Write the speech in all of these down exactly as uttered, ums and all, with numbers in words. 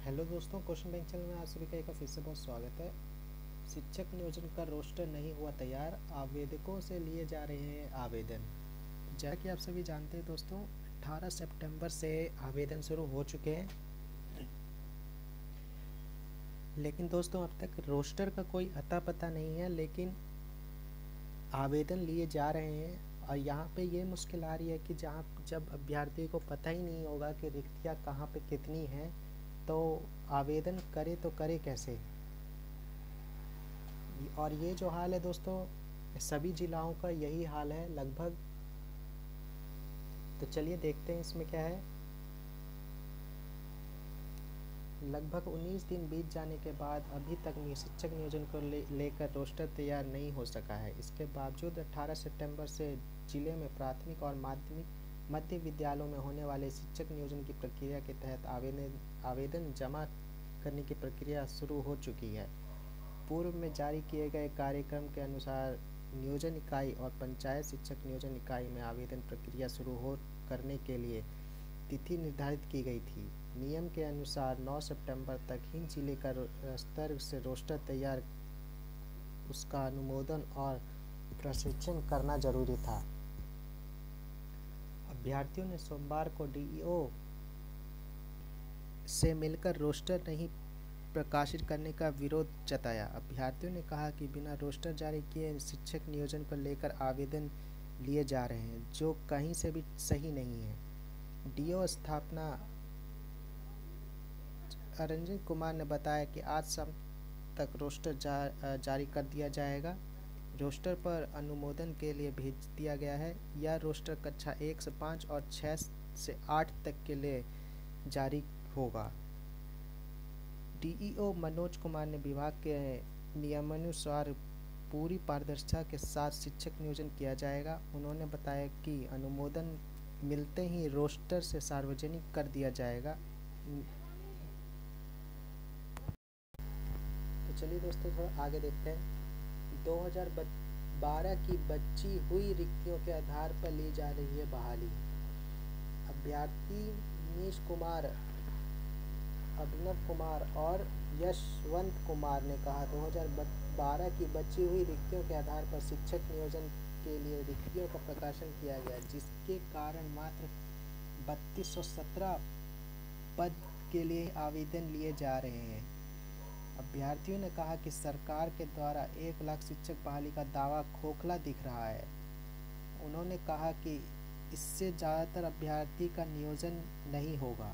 Hello दोस्तों, question bank channel में आप सभी का एक बार फिर से बहुत स्वागत है। शिक्षक नियोजन का रोस्टर नहीं हुआ तैयार, आवेदकों से लिए जा रहे हैं आवेदन। जैसा कि आप सभी जानते हैं दोस्तों, अठारह सितंबर से आवेदन शुरू हो चुके हैं, लेकिन दोस्तों अब तक रोस्टर का कोई अता पता नहीं है। लेकिन आवेदन लिए जा रहे हैं और यहाँ पे ये मुश्किल आ रही है कि जहाँ जब अभ्यर्थी को पता ही नहीं होगा कि रिक्तियाँ कहाँ पे कितनी हैं, तो आवेदन करे तो करे कैसे। और ये जो हाल है दोस्तों, सभी जिलाओं का यही हाल है लगभग। तो चलिए देखते हैं इसमें क्या है। लगभग उन्नीस दिन बीत जाने के बाद अभी तक शिक्षक नियोजन को ले, लेकर रोस्टर तैयार नहीं हो सका है। इसके बावजूद अठारह सितंबर से जिले में प्राथमिक और माध्यमिक मध्य विद्यालयों में होने वाले शिक्षक नियोजन की प्रक्रिया के तहत आवेदन आवेदन जमा करने की प्रक्रिया शुरू हो चुकी है। पूर्व में जारी किए गए कार्यक्रम के अनुसार नियोजन इकाई और पंचायत शिक्षक नियोजन इकाई में आवेदन प्रक्रिया शुरू हो करने के लिए तिथि निर्धारित की गई थी। नियम के अनुसार नौ सितंबर तक ही जिले का स्तर से रोस्टर तैयार, उसका अनुमोदन और प्रशिक्षण करना जरूरी था। अभ्यर्थियों ने सोमवार को डीईओ से मिलकर रोस्टर नहीं प्रकाशित करने का विरोध जताया। अभ्यर्थियों ने कहा कि बिना रोस्टर जारी किए शिक्षक नियोजन को लेकर आवेदन लिए जा रहे हैं, जो कहीं से भी सही नहीं है। डीओ स्थापना रंजन कुमार ने बताया कि आज शाम तक रोस्टर जा, जारी कर दिया जाएगा। रोस्टर पर अनुमोदन के लिए भेज दिया गया है। यह रोस्टर कक्षा एक से पाँच और छः से आठ तक के लिए जारी होगा। डीईओ मनोज कुमार ने विभाग के नियमानुसार पूरी पारदर्शिता के साथ शिक्षक नियोजन किया जाएगा। उन्होंने बताया कि अनुमोदन मिलते ही रोस्टर से सार्वजनिक कर दिया जाएगा। तो चलिए दोस्तों थोड़ा आगे देखते हैं। दो हज़ार बारह की बची हुई रिक्तियों के आधार पर ली जा रही है बहाली। अभ्यर्थी नीश कुमार, अभिनव कुमार और यशवंत कुमार ने कहा दो हज़ार बारह की बची हुई रिक्तियों के आधार पर शिक्षक नियोजन के लिए रिक्तियों का प्रकाशन किया गया, जिसके कारण मात्र बत्तीस सौ सत्रह पद के लिए आवेदन लिए जा रहे हैं। अभ्यर्थियों ने कहा कि सरकार के द्वारा एक लाख शिक्षक बहाली का दावा खोखला दिख रहा है। उन्होंने कहा कि इससे ज़्यादातर अभ्यर्थी का नियोजन नहीं होगा।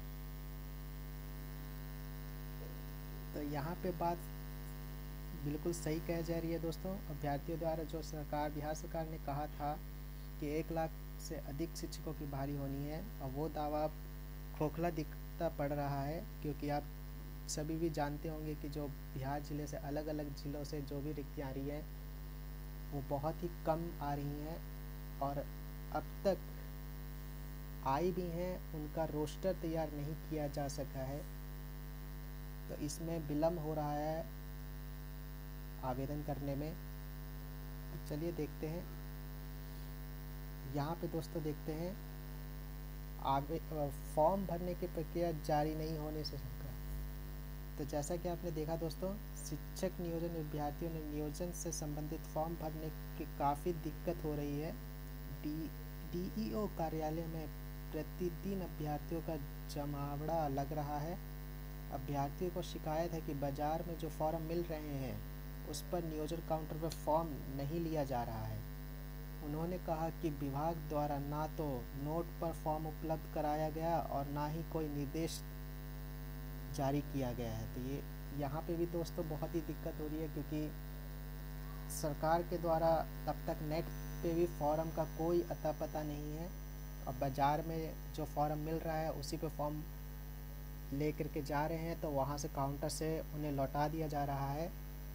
तो यहाँ पे बात बिल्कुल सही कह जा रही है दोस्तों। अभ्यर्थियों द्वारा जो सरकार बिहार सरकार ने कहा था कि एक लाख से अधिक शिक्षकों की बहाली होनी है, और वो दावा खोखला दिखता पड़ रहा है, क्योंकि आप सभी भी जानते होंगे कि जो बिहार ज़िले से अलग अलग ज़िलों से जो भी रिक्तियाँ आ रही हैं वो बहुत ही कम आ रही हैं, और अब तक आई भी हैं, उनका रोस्टर तैयार नहीं किया जा सका है। तो इसमें विलम्ब हो रहा है आवेदन करने में। तो चलिए देखते हैं। यहाँ पे दोस्तों देखते हैं आवे फॉर्म भरने की प्रक्रिया जारी नहीं होने से शंका। तो जैसा कि आपने देखा दोस्तों, शिक्षक नियोजन अभ्यर्थियों ने नियोजन से संबंधित फॉर्म भरने की काफ़ी दिक्कत हो रही है। डी डीईओ कार्यालय में प्रतिदिन अभ्यर्थियों का जमावड़ा लग रहा है। अभ्यर्थियों को शिकायत है कि बाज़ार में जो फॉर्म मिल रहे हैं उस पर नियोजन काउंटर पर फॉर्म नहीं लिया जा रहा है। उन्होंने कहा कि विभाग द्वारा ना तो नोट पर फॉर्म उपलब्ध कराया गया और ना ही कोई निर्देश जारी किया गया है। तो ये यहाँ पे भी दोस्तों बहुत ही दिक्कत हो रही है, क्योंकि सरकार के द्वारा अब तक नेट पे भी फॉर्म का कोई अता पता नहीं है, और बाज़ार में जो फॉर्म मिल रहा है उसी पे फॉर्म ले करके जा रहे हैं, तो वहाँ से काउंटर से उन्हें लौटा दिया जा रहा है,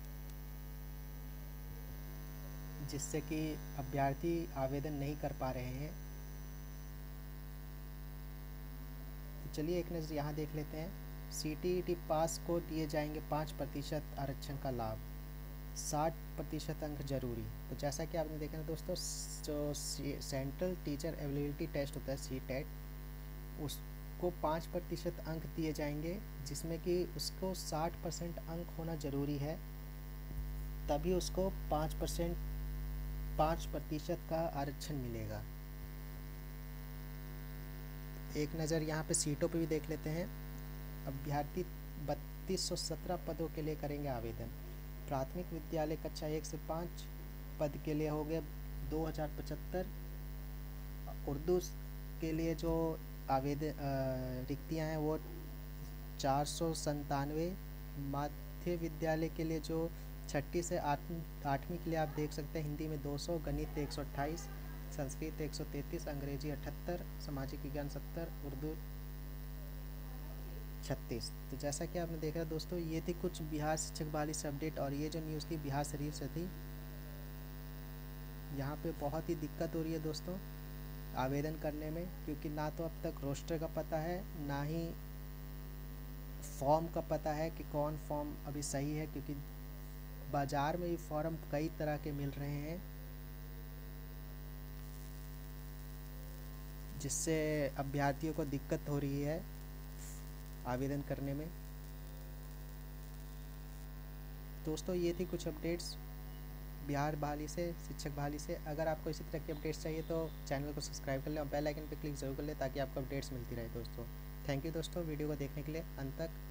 जिससे कि अभ्यर्थी आवेदन नहीं कर पा रहे हैं। तो चलिए एक नज़र यहाँ देख लेते हैं। सीटीईटी पास को दिए जाएंगे पाँच प्रतिशत आरक्षण का लाभ, साठ प्रतिशत अंक जरूरी। तो जैसा कि आपने देखा ना दोस्तों, जो सेंट्रल टीचर एबिलिटी टेस्ट होता है सी टेट, उस को पाँच प्रतिशत अंक दिए जाएंगे, जिसमें कि उसको साठ परसेंट अंक होना ज़रूरी है, तभी उसको पाँच परसेंट पाँच प्रतिशत का आरक्षण मिलेगा। एक नज़र यहाँ पे सीटों पे भी देख लेते हैं। अभ्यर्थी बत्तीस सौ सत्रह पदों के लिए करेंगे आवेदन। प्राथमिक विद्यालय कक्षा एक से पाँच पद के लिए हो गए दो हज़ार पचहत्तर। उर्दू के लिए जो आवेदन रिक्तियाँ हैं वो चार सौ संतानवे। मध्य विद्यालय के लिए जो छठी से आठवीं आठवीं के लिए आप देख सकते हैं, हिंदी में दो सौ, गणित एक सौ अट्ठाईस, संस्कृत एक सौ तैंतीस, अंग्रेजी अठहत्तर, सामाजिक विज्ञान सत्तर, उर्दू छत्तीस। तो जैसा कि आपने देखा दोस्तों, ये थी कुछ बिहार शिक्षक बहाली से अपडेट। और ये जो न्यूज़ थी बिहार शरीफ से थी। यहाँ पे बहुत ही दिक्कत हो रही है दोस्तों आवेदन करने में, क्योंकि ना तो अब तक रोस्टर का पता है, ना ही फॉर्म का पता है कि कौन फॉर्म अभी सही है, क्योंकि बाज़ार में ये फॉर्म कई तरह के मिल रहे हैं, जिससे अभ्यर्थियों को दिक्कत हो रही है आवेदन करने में। दोस्तों ये थी कुछ अपडेट्स बिहार बहाली से, शिक्षक बहाली से। अगर आपको इसी तरह की अपडेट्स चाहिए तो चैनल को सब्सक्राइब कर लें और बेल आइकन पर क्लिक ज़रूर कर लें, ताकि आपको अपडेट्स मिलती रहे दोस्तों। थैंक यू दोस्तों वीडियो को देखने के लिए अंत तक।